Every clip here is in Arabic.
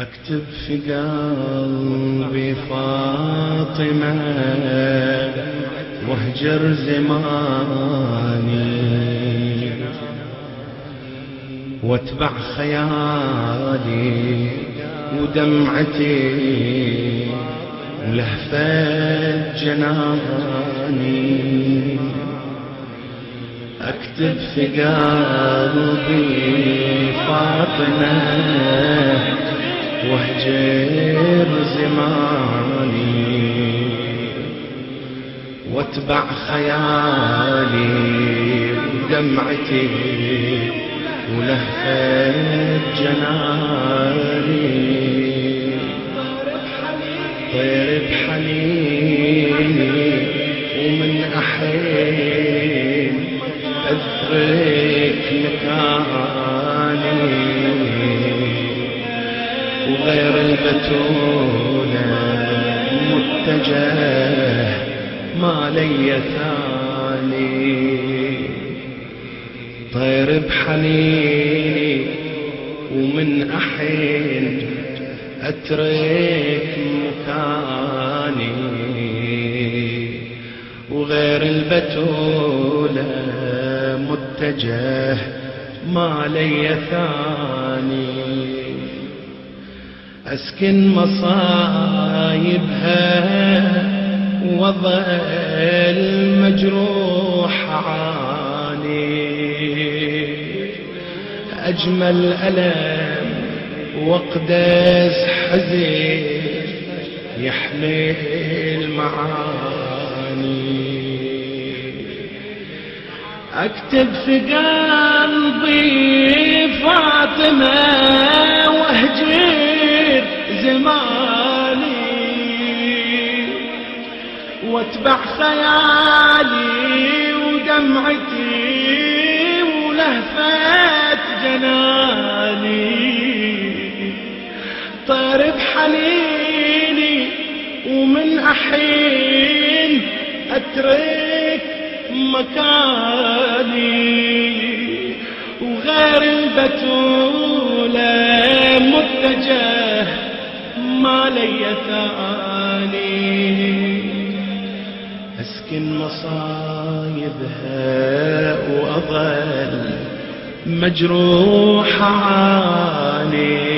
اكتب في قلبي فاطمة واهجر زماني واتبع خيالي ودمعتي ولهفة جناني. اكتب في قلبي فاطمة واهجر زماني واتبع خيالي ودمعتي ولهفة جناني. طير بحنيني ومن أحين أذكرك مكاني وغير البتولة متجه ما لي ثاني. طير بحنيني ومن أحين أترك مكاني وغير البتولة متجه ما لي ثاني. أسكن مصايبها وظل مجروح عاني. أجمل ألم وأقدس حزين يحمل معاني. أكتب في قلبي فاطمة واهجر زماني واتبع خيالي ودمعتي ولهفة جناني. طير بحنيني ومن أحين أترك مكاني وغير البتولة متجه ما لي ثاني. أسكن مصايبها وأظل مجروح عاني.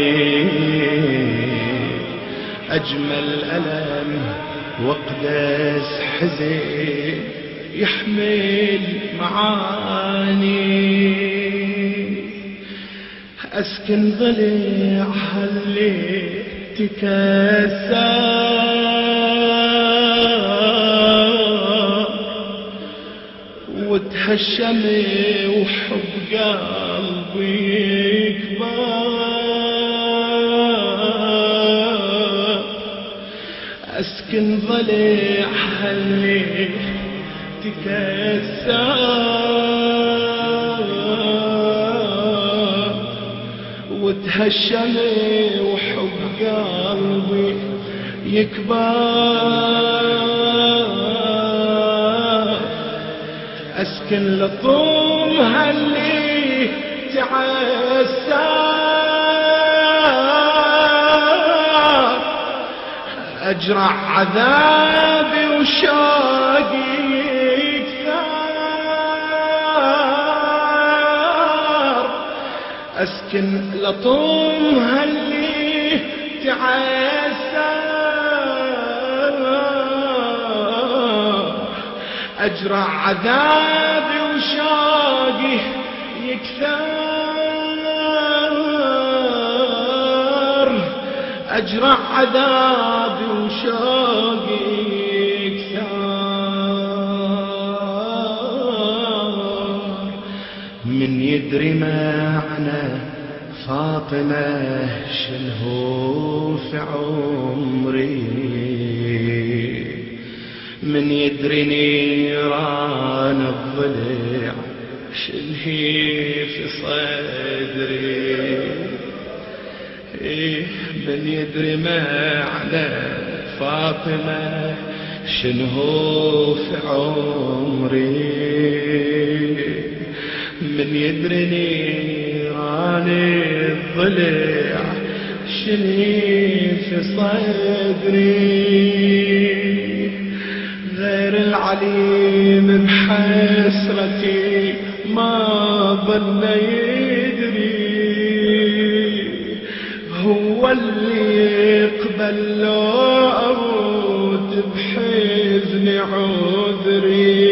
أجمل ألم وأقدس حزين يحمل معاني. أسكن ضلعها اللي تكسر وتهشم وحب قلبي يكبر. أسكن ضلعها اللي تكسر وتهشم وحب قلبي يكبر. أسكن لطومها اللي تعسر أجرع عذابي وشوقي يكثر. أسكن لطومها اللي تعسر أجرع عذابي وشوقي يكثر. أجرع عذابي وشوقي يكثر. من يدري معنى فاطمة شنهو في عمري. من يدري نيران الضلع شنهي في صدري. من يدري معنى فاطمة شنهو في عمري. من يدري نيران الضلع تنشني في صدري، غير العليم بحسرتي ما ظل يدري، هو اللي يقبل لو أموت بحزن عذري،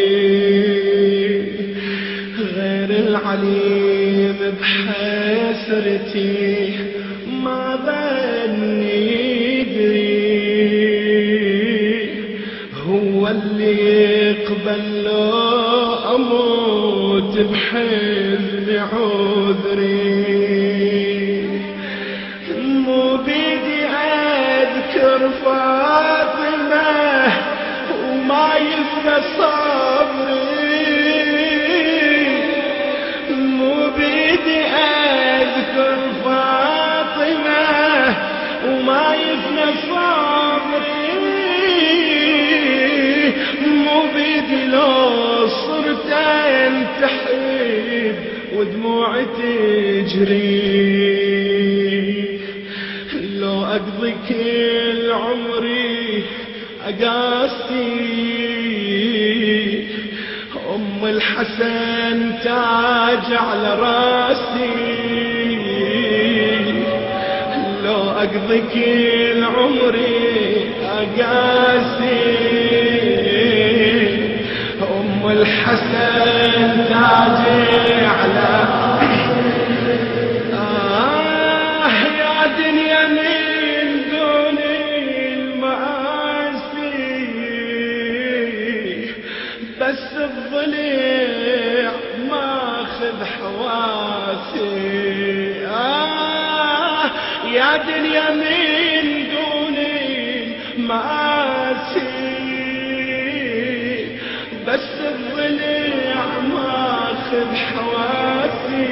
غير العليم بحسرتي ما ظل يدري، هو اللي يقبل لو أموت بحزن عذري، مو بيدي أذكر فاطمة وما يفنى صبري، مو بيدي أذكر فاطمة وما يفنى صبري، مو بيدي لو صرت انتحب ودموعي تجري، لو أقضي كل عمري أقاسي أم الحسن تاج على راسي، لو أقضي كل عمري أقاسي أم الحسن تاج على يا دنيا من دون المآسي، بس الضليع ماخذ حواسي، يا دنيا من دون المآسي، بس الضليع ماخذ حواسي،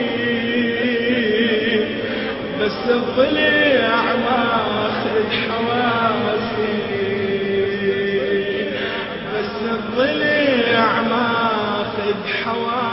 بس الضليع ماخذ حواسي، بس الضليع ماخذ حواسي.